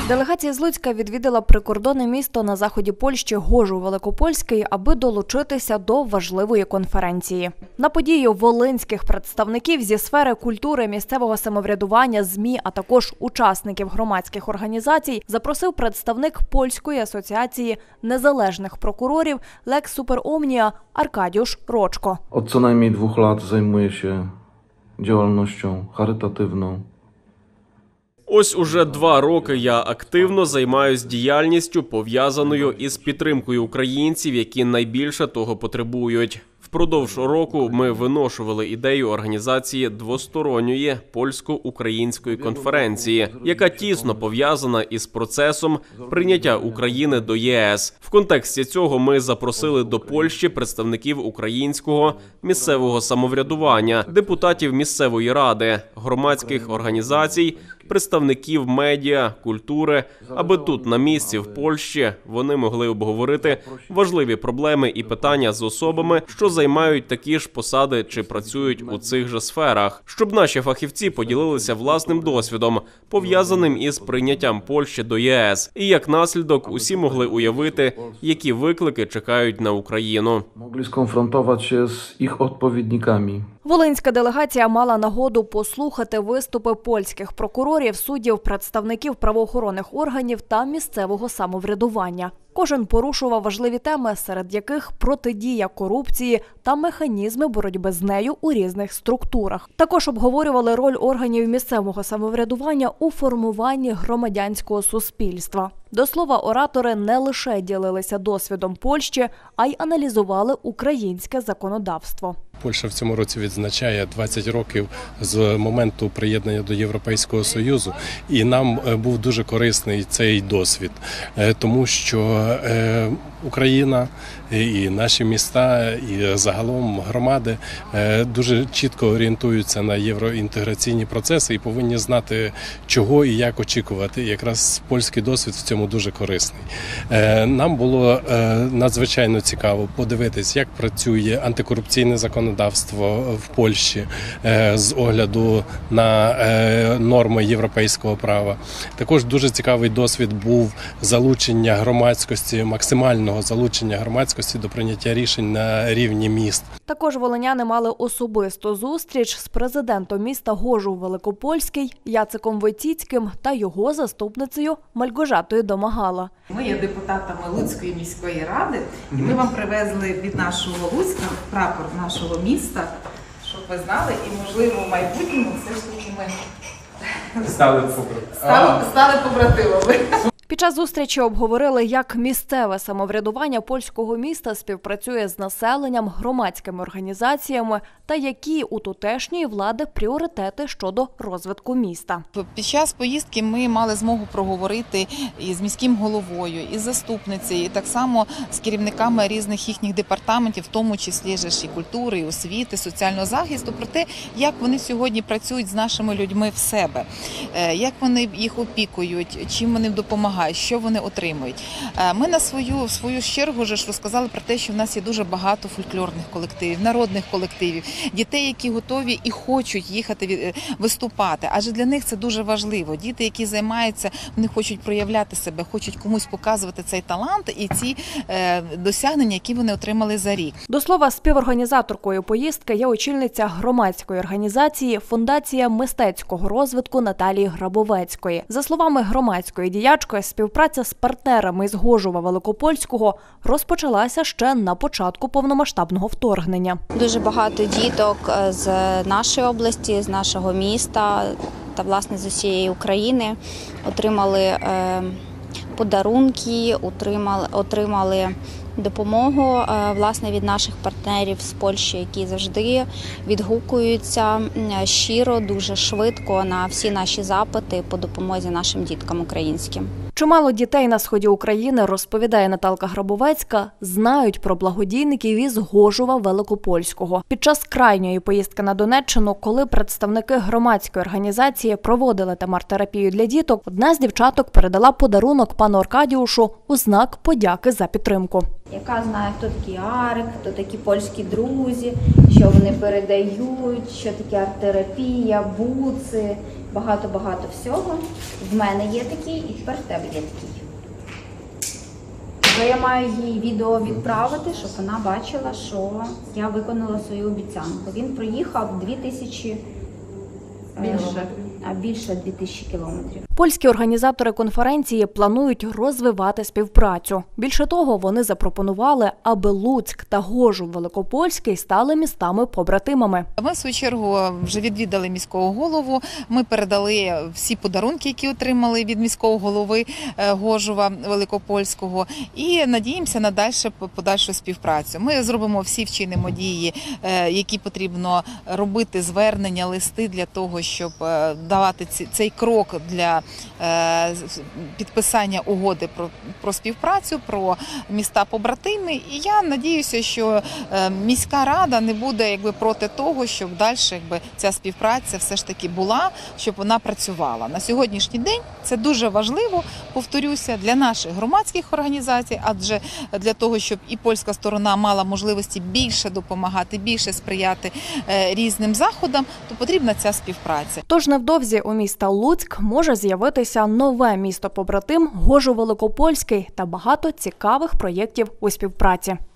Делегація з Луцька відвідала прикордонне місто на заході Польщі Гоrzów-Великопольський, аби долучитися до важливої конференції. На подію волинських представників зі сфери культури, місцевого самоврядування, ЗМІ, а також учасників громадських організацій запросив представник Польської асоціації незалежних прокурорів Lex Super Omnia Arkadiusz Roczko. Od co najmniej 2 lat zajmuję się działalnością charytatywną. Ось уже 2 роки я активно займаюсь діяльністю, пов'язаною із підтримкою українців, які найбільше того потребують. Впродовж року ми виношували ідею організації двосторонньої польсько-української конференції, яка тісно пов'язана із процесом прийняття України до ЄС. В контексті цього ми запросили до Польщі представників українського місцевого самоврядування, депутатів місцевої ради, громадських організацій, представників медіа, культури, аби тут, на місці в Польщі, вони могли обговорити важливі проблеми і питання з особами, що займають такі ж посади чи працюють у цих же сферах, щоб наші фахівці поділилися власним досвідом, пов'язаним із прийняттям Польщі до ЄС. І як наслідок усі могли уявити, які виклики чекають на Україну. Mogli skonfrontować się z ich odpowiednikami. Волинська делегація мала нагоду послухати виступи польських прокурорів, суддів, представників правоохоронних органів та місцевого самоврядування. Кожен порушував важливі теми, серед яких протидія корупції та механізми боротьби з нею у різних структурах. Також обговорювали роль органів місцевого самоврядування у формуванні громадянського суспільства. До слова, оратори не лише ділилися досвідом Польщі, а й аналізували українське законодавство. Польща в цьому році відзначає 20 років з моменту приєднання до Європейського Союзу, і нам був дуже корисний цей досвід, тому що Україна і наші міста, і загалом громади дуже чітко орієнтуються на євроінтеграційні процеси і повинні знати, чого і як очікувати. Якраз польський досвід в цьому дуже корисний. Нам було надзвичайно цікаво подивитись, як працює антикорупційне законодавство в Польщі з огляду на норми європейського права. Також дуже цікавий досвід був залучення громадськості, максимального залучення громадськості до прийняття рішень на рівні міст. Також волиняни мали особисту зустріч з президентом міста Гоrzów-Великопольський Яциком Войціцьким та його заступницею Мальгожатою Домагала. Ми є депутатами Луцької міської ради, і ми вам привезли від нашого Луцька прапор нашого міста, щоб ви знали, і, можливо, в майбутньому все ж таки ми стали побратимами. Під час зустрічі обговорили, як місцеве самоврядування польського міста співпрацює з населенням, громадськими організаціями та які у тутешньої влади пріоритети щодо розвитку міста. Під час поїздки ми мали змогу проговорити і з міським головою, і з заступницею, і так само з керівниками різних їхніх департаментів, в тому числі і культури, і освіти, соціального захисту, про те, як вони сьогодні працюють з нашими людьми в себе, як вони їх опікують, чим вони допомагають, що вони отримують. Ми на свою чергу вже розказали про те, що в нас є дуже багато фольклорних колективів, народних колективів, дітей, які готові і хочуть їхати виступати, адже для них це дуже важливо. Діти, які займаються, вони хочуть проявляти себе, хочуть комусь показувати цей талант і ці досягнення, які вони отримали за рік. До слова, співорганізаторкою поїздки є очільниця громадської організації «Фундація мистецького розвитку» Наталії Грабовецької. За словами громадської діячки, співпраця з партнерами з Гоrzów-Великопольського розпочалася ще на початку повномасштабного вторгнення. Дуже багато діток з нашої області, з нашого міста та, власне, з усієї України отримали подарунки, отримали допомогу, власне, від наших партнерів з Польщі, які завжди відгукуються щиро, дуже швидко на всі наші запити по допомозі нашим діткам українським. Чимало дітей на сході України, розповідає Наталка Грабовецька, знають про благодійників із Гоrzów-Великопольського. Під час крайньої поїздки на Донеччину, коли представники громадської організації проводили темар-терапію для діток, одна з дівчаток передала подарунок пану Аркадіушу у знак подяки за підтримку. Яка знає, хто такі Арик, хто такі польські друзі, що вони передають, що таке арт-терапія, буци, багато-багато всього. В мене є такий і тепер в тебе є такий. То я маю їй відео відправити, щоб вона бачила, що я виконала свою обіцянку. Він проїхав 2000 більше 2000 кілометрів. Польські організатори конференції планують розвивати співпрацю. Більше того, вони запропонували, аби Луцьк та Гожув Великопольський стали містами-побратимами. Ми, в свою чергу, вже відвідали міського голову, ми передали всі подарунки, які отримали від міського голови Гожува Великопольського, і надіємося на подальшу співпрацю. Ми зробимо всі, вчинимо дії, які потрібно робити, звернення, листи для того, щоб давати цей крок для підписання угоди про співпрацю, про міста-побратими. І я надіюся, що міська рада не буде проти того, щоб далі ця співпраця все ж таки була, щоб вона працювала. На сьогоднішній день це дуже важливо, повторюся, для наших громадських організацій, адже для того, щоб і польська сторона мала можливості більше допомагати, більше сприяти різним заходам, то потрібна ця співпраця. Тож невдовзі у міста Луцьк може з'явитися нове місто-побратим Гожув Великопольський та багато цікавих проєктів у співпраці.